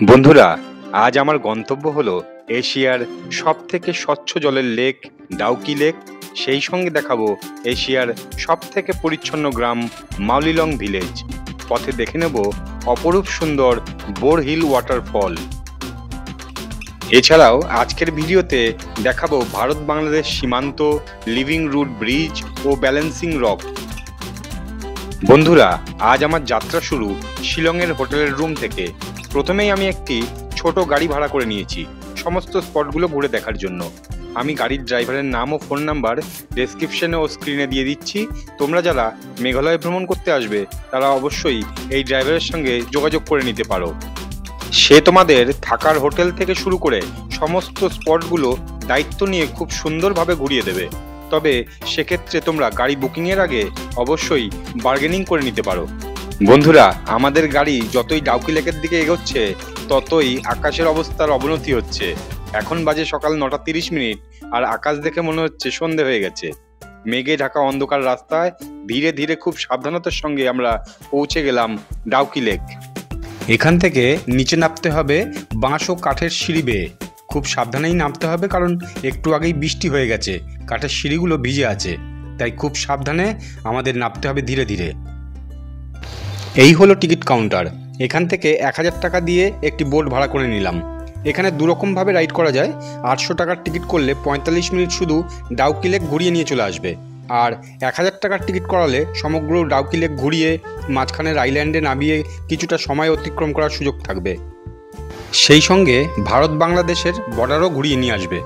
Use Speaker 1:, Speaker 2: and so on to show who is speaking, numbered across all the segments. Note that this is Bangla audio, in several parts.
Speaker 1: বন্ধুরা, আজ আমার গন্তব্য হলো এশিয়ার সবথেকে স্বচ্ছ জলের লেক ডাউকি লেক। সেই সঙ্গে দেখাবো এশিয়ার সবথেকে পরিচ্ছন্ন গ্রাম মাউলিলং ভিলেজ। পথে দেখে নেব অপরূপ সুন্দর বোর হিল ওয়াটারফল। এছাড়াও আজকের ভিডিওতে দেখাবো ভারত বাংলাদেশ সীমান্ত, লিভিং রুট ব্রিজ ও ব্যালেন্সিং রক। বন্ধুরা, আজ আমার যাত্রা শুরু শিলংয়ের হোটেলের রুম থেকে। প্রথমেই আমি একটি ছোট গাড়ি ভাড়া করে নিয়েছি সমস্ত স্পটগুলো ঘুরে দেখার জন্য। আমি গাড়ির ড্রাইভারের নাম ও ফোন নাম্বার ডেসক্রিপশনে ও স্ক্রিনে দিয়ে দিচ্ছি। তোমরা যারা মেঘালয় ভ্রমণ করতে আসবে তারা অবশ্যই এই ড্রাইভারের সঙ্গে যোগাযোগ করে নিতে পারো। সে তোমাদের থাকার হোটেল থেকে শুরু করে সমস্ত স্পটগুলো দায়িত্ব নিয়ে খুব সুন্দরভাবে ঘুরিয়ে দেবে। তবে সেক্ষেত্রে তোমরা গাড়ি বুকিংয়ের আগে অবশ্যই বার্গেনিং করে নিতে পারো। বন্ধুরা, আমাদের গাড়ি যতই ডাউকি লেকের দিকে এগোচ্ছে ততই আকাশের অবস্থার অবনতি হচ্ছে। এখন বাজে সকাল 9:30 আর আকাশ দেখে মনে হচ্ছে সন্ধে হয়ে গেছে। মেঘে ঢাকা অন্ধকার রাস্তায় ধীরে ধীরে খুব সাবধানতার সঙ্গে আমরা পৌঁছে গেলাম ডাউকি লেক। এখান থেকে নিচে নামতে হবে বাঁশ ও কাঠের সিঁড়ি বেয়ে। খুব সাবধানেই নামতে হবে, কারণ একটু আগেই বৃষ্টি হয়ে গেছে, কাঠের সিঁড়িগুলো ভিজে আছে, তাই খুব সাবধানে আমাদের নামতে হবে ধীরে ধীরে। এই হলো টিকিট কাউন্টার। এখান থেকে 1000 টাকা দিয়ে একটি বোট ভাড়া করে নিলাম। এখানে দুরকমভাবে রাইড করা যায়। 800 টাকার টিকিট করলে 45 মিনিট শুধু ডাউকি লেক ঘুরিয়ে নিয়ে চলে আসবে, আর 1000 টাকার টিকিট করালে সমগ্র ডাউকি লেক ঘুরিয়ে মাঝখানের আইল্যান্ডে নামিয়ে কিছুটা সময় অতিক্রম করার সুযোগ থাকবে। সেই সঙ্গে ভারত বাংলাদেশের বর্ডারও ঘুরিয়ে নিয়ে আসবে।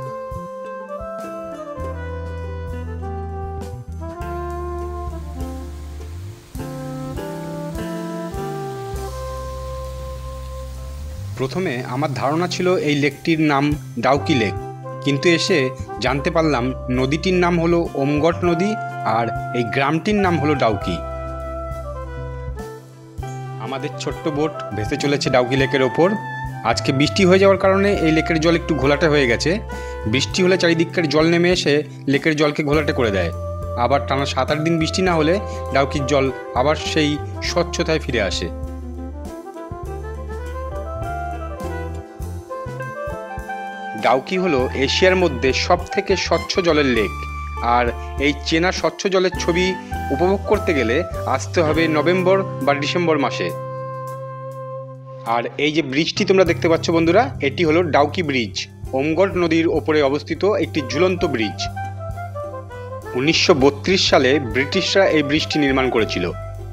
Speaker 1: প্রথমে আমার ধারণা ছিল এই লেকটির নাম ডাউকি লেক, কিন্তু এসে জানতে পারলাম নদীটির নাম হলো ওমগট নদী আর এই গ্রামটির নাম হলো ডাউকি। আমাদের ছোট্ট বোট ভেসে চলেছে ডাউকি লেকের ওপর। আজকে বৃষ্টি হয়ে যাওয়ার কারণে এই লেকের জল একটু ঘোলাটে হয়ে গেছে। বৃষ্টি হলে চারিদিকের জল নেমে এসে লেকের জলকে ঘোলাটে করে দেয়। আবার টানা 7-8 দিন বৃষ্টি না হলে ডাউকির জল আবার সেই স্বচ্ছতায় ফিরে আসে। ডাউকি হলো এশিয়ার মধ্যে সবথেকে স্বচ্ছ জলের লেক, আর এই চেনা স্বচ্ছ জলের ছবি উপভোগ করতে গেলে আসতে হবে নভেম্বর বা ডিসেম্বর মাসে। আর এই যে ব্রিজটি তোমরা দেখতে পাচ্ছ বন্ধুরা, এটি হলো ডাউকি ব্রিজ। ওমগট নদীর ওপরে অবস্থিত একটি ঝুলন্ত ব্রিজ। 1932 সালে ব্রিটিশরা এই ব্রিজটি নির্মাণ করেছিল।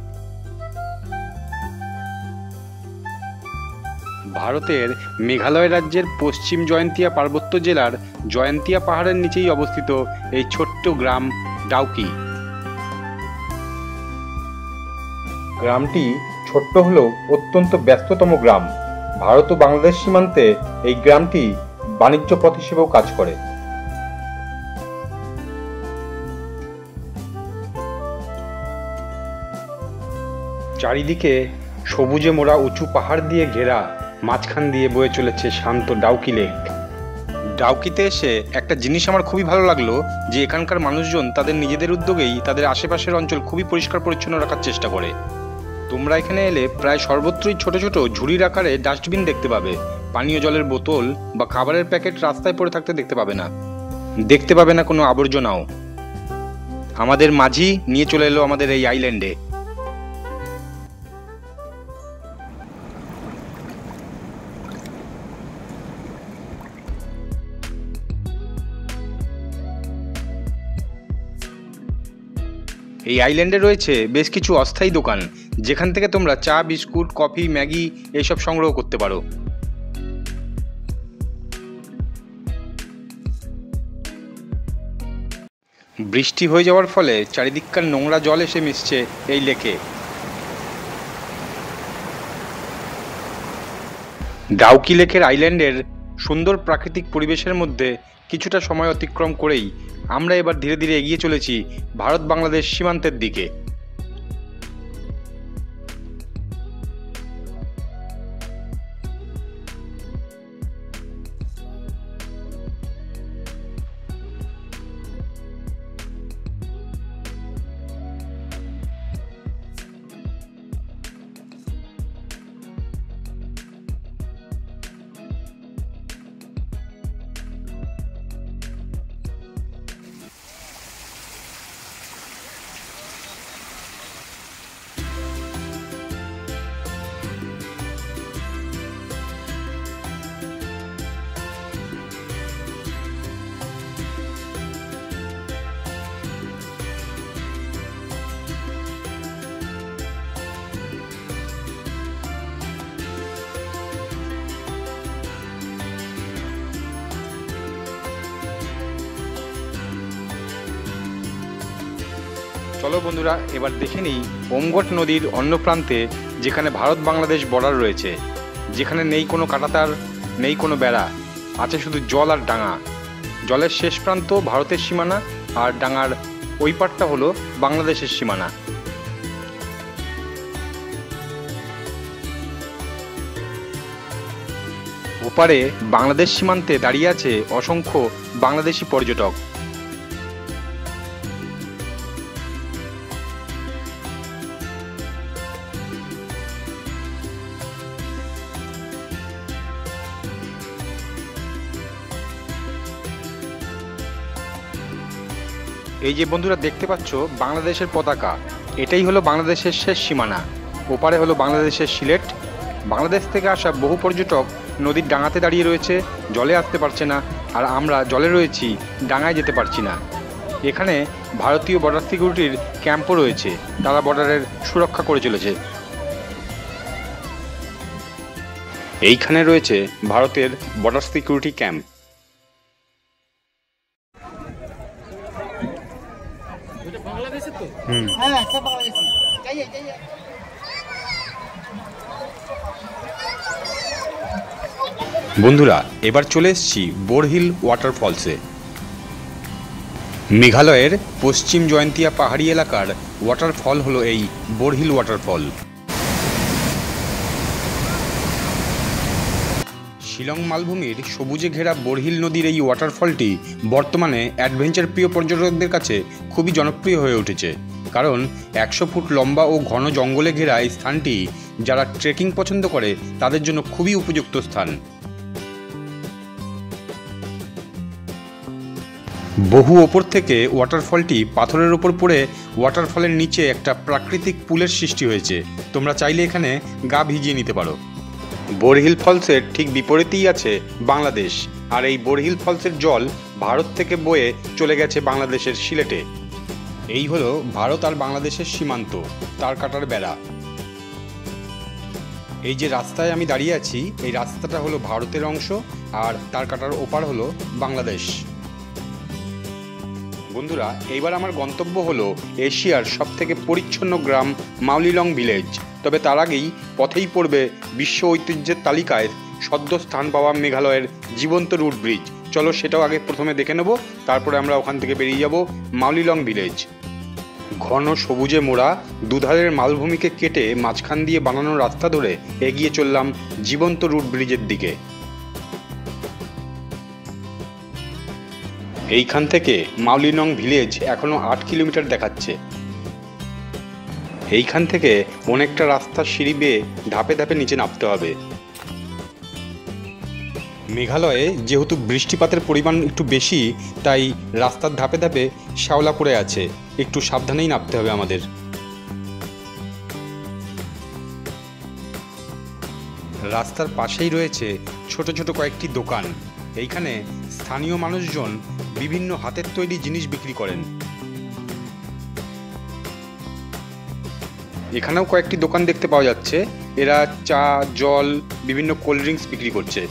Speaker 1: ভারতের মেঘালয় রাজ্যের পশ্চিম জয়ন্তিয়া পার্বত্য জেলার জয়ন্তিয়া পাহাড়ের নিচেই অবস্থিত এই ছোট্ট গ্রাম ডাউকি। গ্রামটি ছোট্ট হলেও অত্যন্ত ব্যস্ততম গ্রাম। ভারত ও বাংলাদেশ সীমান্তে এই গ্রামটি বাণিজ্য পথ হিসেবেও কাজ করে। চারিদিকে সবুজে মোড়া উঁচু পাহাড় দিয়ে ঘেরা, মাঝখান দিয়ে বয়ে চলেছে শান্ত ডাউকি লেক। ডাউকিতে এসে একটা জিনিস আমার খুবই ভালো লাগলো, যে এখানকার মানুষজন তাদের নিজেদের উদ্যোগেই তাদের আশেপাশের অঞ্চল খুবই পরিষ্কার পরিচ্ছন্ন রাখার চেষ্টা করে। তোমরা এখানে এলে প্রায় সর্বত্রই ছোট ছোট ঝুড়ির আকারে ডাস্টবিন দেখতে পাবে। পানীয় জলের বোতল বা খাবারের প্যাকেট রাস্তায় পড়ে থাকতে দেখতে পাবে না কোনো আবর্জনাও। আমাদের মাঝি নিয়ে চলে এলো আমাদের এই আইল্যান্ডে। এই আইল্যান্ডে রয়েছে বেশ কিছু অস্থায়ী দোকান, যেখান থেকে তোমরা চা, বিস্কুট, কফি, ম্যাগি এসব সংগ্রহ করতে পারো। বৃষ্টি হয়ে যাওয়ার ফলে চারিদিককার নোংরা জল এসে মিশছে এই লেকে। ডাউকি লেকের আইল্যান্ডের সুন্দর প্রাকৃতিক পরিবেশের মধ্যে কিছুটা সময় অতিক্রম করেই আমরা এবার ধীরে ধীরে এগিয়ে চলেছি ভারত বাংলাদেশ সীমান্তের দিকে। চলো বন্ধুরা, এবার দেখে নিই ওমগট নদীর অন্য প্রান্তে, যেখানে ভারত বাংলাদেশ বর্ডার রয়েছে, যেখানে নেই কোনো কাঁটাতার, নেই কোনো বেড়া, আছে শুধু জল আর ডাঙা। জলের শেষ প্রান্ত ভারতের সীমানা, আর ডাঙার ওই পারটা হলো বাংলাদেশের সীমানা। ওপারে বাংলাদেশ সীমান্তে দাঁড়িয়ে আছে অসংখ্য বাংলাদেশি পর্যটক। এই যে বন্ধুরা দেখতে পাচ্ছ বাংলাদেশের পতাকা, এটাই হলো বাংলাদেশের শেষ সীমানা। ওপারে হলো বাংলাদেশের সিলেট। বাংলাদেশ থেকে আসা বহু পর্যটক নদীর ডাঙাতে দাঁড়িয়ে রয়েছে, জলে আসতে পারছে না, আর আমরা জলে রয়েছি, ডাঙায় যেতে পারছি না। এখানে ভারতীয় বর্ডার সিকিউরিটির ক্যাম্পও রয়েছে, তারা বর্ডারের সুরক্ষা করে চলেছে। এইখানে রয়েছে ভারতের বর্ডার সিকিউরিটি ক্যাম্প। বন্ধুরা, এবার চলে এসেছি বোরহিল ওয়াটারফলসে। মেঘালয়ের পশ্চিম জয়ন্তিয়া পাহাড়ি এলাকার ওয়াটারফল হলো এই বোরহিল ওয়াটারফল। শিলং মালভূমির সবুজে ঘেরা বোরহিল নদীর এই ওয়াটারফলটি বর্তমানে অ্যাডভেঞ্চার প্রিয় পর্যটকদের কাছে খুবই জনপ্রিয় হয়ে উঠেছে, কারণ 100 ফুট লম্বা ও ঘন জঙ্গলে ঘেরা এই স্থানটি যারা ট্রেকিং পছন্দ করে তাদের জন্য খুবই উপযুক্ত স্থান। বহু ওপর থেকে ওয়াটারফলটি পাথরের ওপর পড়ে ওয়াটারফলের নিচে একটা প্রাকৃতিক পুলের সৃষ্টি হয়েছে। তোমরা চাইলে এখানে গা ভিজিয়ে নিতে পারো। বোরহিল ফলসের ঠিক বিপরীতেই আছে বাংলাদেশ, আর এই বোরহিল ফলসের জল ভারত থেকে বয়ে চলে গেছে বাংলাদেশের সিলেটে। এই হলো ভারত আর বাংলাদেশের সীমান্ত, তার কাটার বেড়া। এই যে রাস্তায় আমি দাঁড়িয়ে আছি, এই রাস্তাটা হলো ভারতের অংশ, আর তার কাটার ওপার হলো বাংলাদেশ। বন্ধুরা, এইবার আমার গন্তব্য হলো এশিয়ার সবথেকে পরিচ্ছন্ন গ্রাম মাউলিলং ভিলেজ। তবে তার আগেই পথেই পড়বে বিশ্ব ঐতিহ্যের তালিকায় সদ্য স্থান পাওয়া মেঘালয়ের জীবন্ত রুট ব্রিজ। চলো সেটাও আগে প্রথমে দেখে নেব, তারপরে আমরা ওখান থেকে বেরিয়ে যাব মাউলিলং ভিলেজ। ঘন সবুজে মোড়া দুধারের মালভূমিকে কেটে মাঝখান দিয়ে বানানো রাস্তা ধরে এগিয়ে চললাম জীবন্ত রুট ব্রিজের দিকে। এইখান থেকে মাউলিলং ভিলেজ এখনো 8 কিলোমিটার দেখাচ্ছে। এইখান থেকে অনেকটা রাস্তার সিঁড়ি বেয়ে ধাপে ধাপে নিচে নামতে হবে। মেঘালয়ে যেহেতু বৃষ্টিপাতের পরিমাণ একটু বেশি, তাই রাস্তার ধাপে ধাপে শ্যাওলা পড়ে আছে, একটু সাবধানেই নামতে হবে আমাদের। রাস্তার পাশেই রয়েছে ছোট ছোট কয়েকটি দোকান। এইখানে স্থানীয় মানুষজন বিভিন্ন হাতের তৈরি জিনিস বিক্রি করেন। এখানেও কয়েকটি দোকান দেখতে পাওয়া যাচ্ছে, এরা চা, জল, বিভিন্ন কোল্ড ড্রিঙ্কস বিক্রি করছে।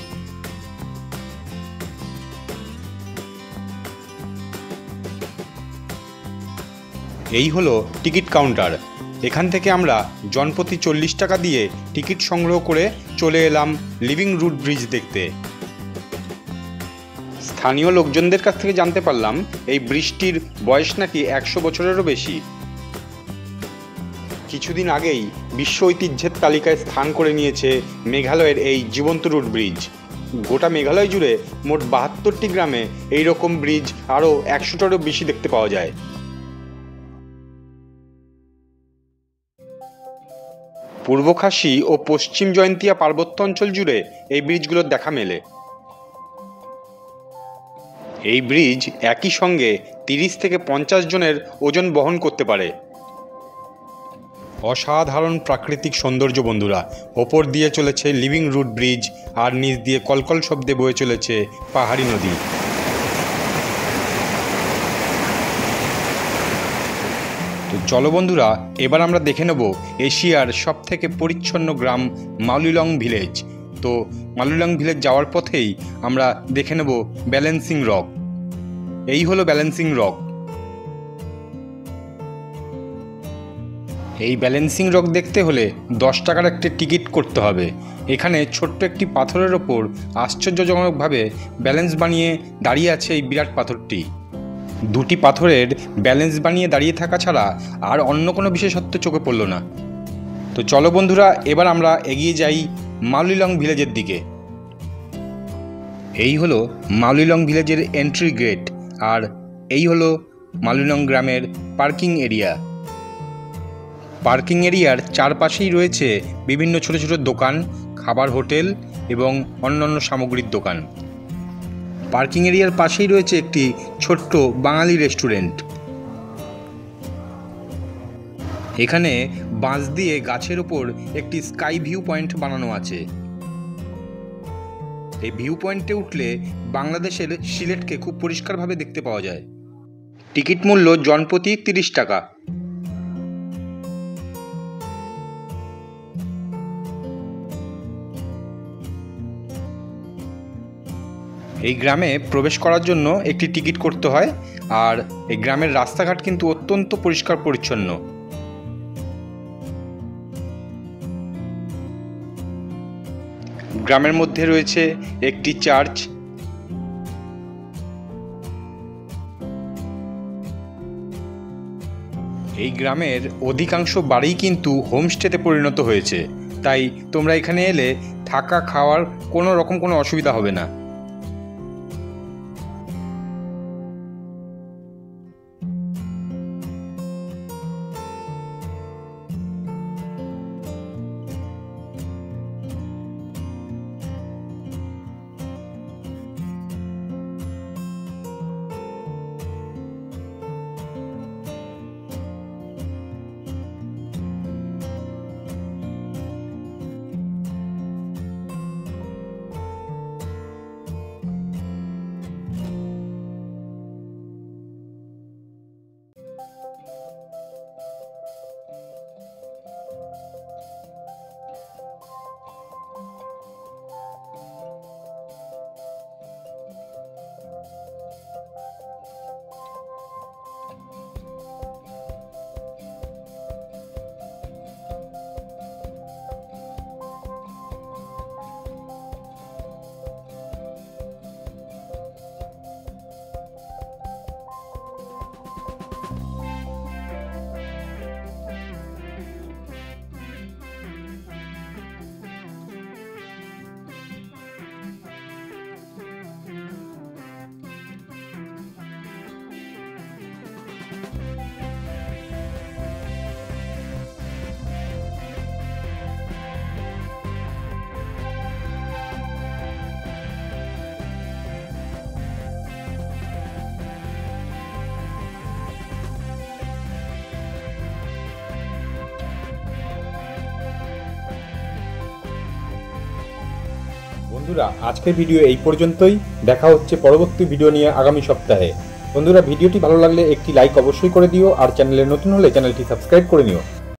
Speaker 1: এই হলো টিকিট কাউন্টার। এখান থেকে আমরা জনপ্রতি 40 টাকা দিয়ে টিকিট সংগ্রহ করে চলে এলাম লিভিং রুট ব্রিজ দেখতে। স্থানীয় লোকজনদের কাছ থেকে জানতে পারলাম এই ব্রিজটির বয়স নাকি 100 বছরেরও বেশি। কিছুদিন আগেই বিশ্ব ঐতিহ্যের তালিকায় স্থান করে নিয়েছে মেঘালয়ের এই জীবন্ত রুট ব্রিজ। গোটা মেঘালয় জুড়ে মোট 72টি গ্রামে এই রকম ব্রিজ আরও 100টারও বেশি দেখতে পাওয়া যায়। পূর্ব খাসি ও পশ্চিম জয়ন্তিয়া পার্বত্য অঞ্চল জুড়ে এই ব্রিজগুলোর দেখা মেলে। এই ব্রিজ একই সঙ্গে 30 থেকে 50 জনের ওজন বহন করতে পারে। অসাধারণ প্রাকৃতিক সৌন্দর্য বন্ধুরা। ওপর দিয়ে চলেছে লিভিং রুট ব্রিজ, আর নিচ দিয়ে কলকল শব্দে বয়ে চলেছে পাহাড়ি নদী। তো চলো বন্ধুরা, এবার আমরা দেখে নেব এশিয়ার সবথেকে পরিচ্ছন্ন গ্রাম মাউলিলং ভিলেজ। তো মাউলিলং ভিলেজ যাওয়ার পথেই আমরা দেখে নেব ব্যালেন্সিং রক। এই হলো ব্যালেন্সিং রক। এই ব্যালেন্সিং রক দেখতে হলে 10 টাকার একটি টিকিট করতে হবে। এখানে ছোট্ট একটি পাথরের ওপর আশ্চর্যজনকভাবে ব্যালেন্স বানিয়ে দাঁড়িয়ে আছে এই বিরাট পাথরটি। দুটি পাথরের ব্যালেন্স বানিয়ে দাঁড়িয়ে থাকা ছাড়া আর অন্য কোনো বিশেষত্ব চোখে পড়ল না। তো চলো বন্ধুরা, এবার আমরা এগিয়ে যাই মাউলিলং ভিলেজের দিকে। এই হলো মাউলিলং ভিলেজের এন্ট্রি গেট, আর এই হলো মাউলিলং গ্রামের পার্কিং এরিয়া। পার্কিং এরিয়ার চারপাশেই রয়েছে বিভিন্ন ছোট ছোট দোকান, খাবার হোটেল এবং অন্যান্য সামগ্রীর দোকান। পার্কিং এরিয়ার পাশেই রয়েছে একটি ছোট্ট বাঙালি রেস্টুরেন্ট। এখানে বাঁশ দিয়ে গাছের ওপর একটি স্কাই ভিউ পয়েন্ট বানানো আছে। এই ভিউ পয়েন্টে উঠলে বাংলাদেশের সিলেটকে খুব পরিষ্কারভাবে দেখতে পাওয়া যায়। টিকিট মূল্য জনপ্রতি 30 টাকা। এই গ্রামে প্রবেশ করার জন্য একটি টিকিট করতে হয়, আর এই গ্রামের রাস্তাঘাট কিন্তু অত্যন্ত পরিষ্কার পরিচ্ছন্ন। গ্রামের মধ্যে রয়েছে একটি চার্চ। এই গ্রামের অধিকাংশ বাড়ি কিন্তু হোমস্টেতে পরিণত হয়েছে, তাই তোমরা এখানে এলে থাকা খাওয়ার কোনো অসুবিধা হবে না। বন্ধুরা, আজকের ভিডিও এই পর্যন্তই। দেখা হচ্ছে পরবর্তী ভিডিও নিয়ে আগামী সপ্তাহে। বন্ধুরা, ভিডিওটি ভালো লাগলে একটি লাইক অবশ্যই করে দিও, আর চ্যানেলে নতুন হলে চ্যানেলটি সাবস্ক্রাইব করে নিও।